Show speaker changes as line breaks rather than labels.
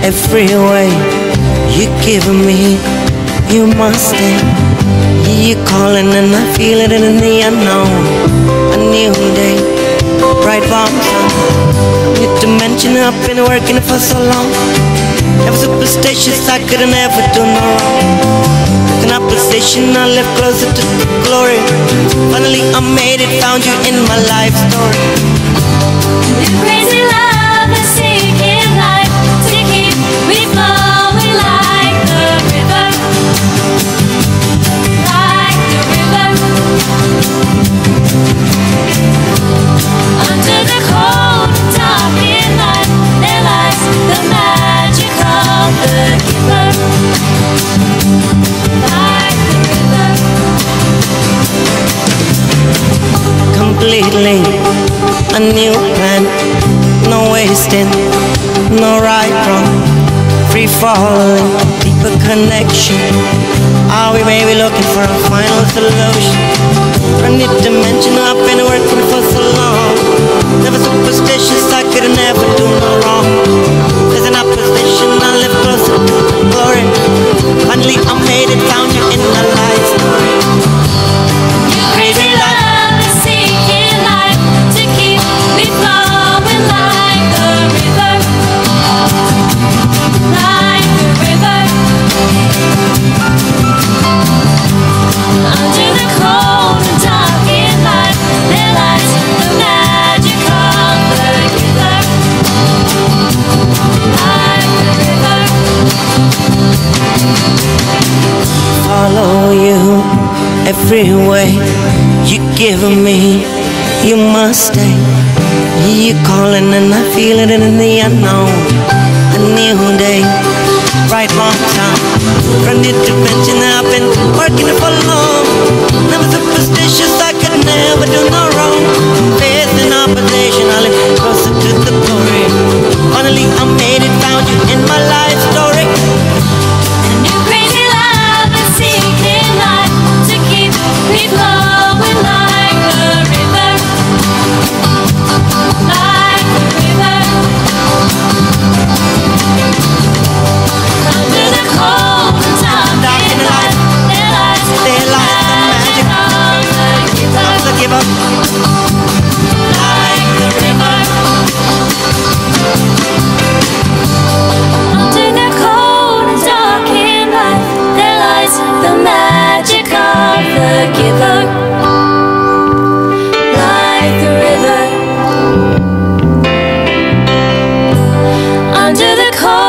every way you're giving me, you must stay. You're calling and I feel it in the unknown. A new day, bright warm sun. New dimension, I've been working for so long. Never superstitious, I couldn't ever do no wrong. In opposition, I live closer to glory. Finally I made it, found you in my life story.
New crazy love is seeking life to keep me flowing like the river. Like the river. Under the cold and darkened night, there lies the magic of the giver. Like the river.
Completely a new plan, no wasting, no right wrong, free falling, deeper connection. Are we maybe looking for a final solution? A new dimension, I've been working for so long. Never superstitious, I could never do no wrong. There's an opposition, I live closer to the glory. Finally I made it, found you in my life story.
Crazy love is seeking life to keep me flowing like the river. Like the river. Under the cold and darkened night, there lies the magic of the giver. Like the river.
Follow you every way you're giving me, you must stay. You're calling and I feel it in the unknown. A new day, bright long time, from new dimension. I've been working for long. Never superstitious, I could never do no wrong. Faith in opposition, I live closer to the glory. Finally I made it, found you in my life story.
New crazy love is seeking life to keep me flowing like the river. Like the river. Under the cold and darkened night, there lies the magic of the giver. Like the river. Under the cold and darkened night, there lies the magic of the giver. Like the river. Under the cold